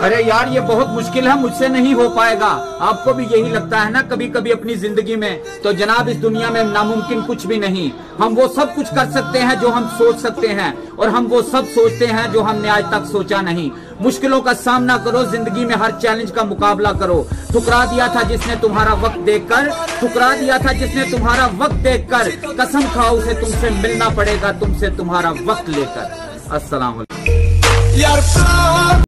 अरे यार ये बहुत मुश्किल है, मुझसे नहीं हो पाएगा। आपको भी यही लगता है ना कभी कभी अपनी जिंदगी में? तो जनाब इस दुनिया में नामुमकिन कुछ भी नहीं। हम वो सब कुछ कर सकते हैं जो हम सोच सकते हैं, और हम वो सब सोचते हैं जो हमने आज तक सोचा नहीं। मुश्किलों का सामना करो, जिंदगी में हर चैलेंज का मुकाबला करो। ठुकरा दिया था जिसने तुम्हारा वक्त देखकर, ठुकरा दिया था जिसने तुम्हारा वक्त देखकर, कसम खाओ उसे तुमसे मिलना पड़ेगा, तुमसे तुम्हारा वक्त लेकर। अस्सलाम वालेकुम।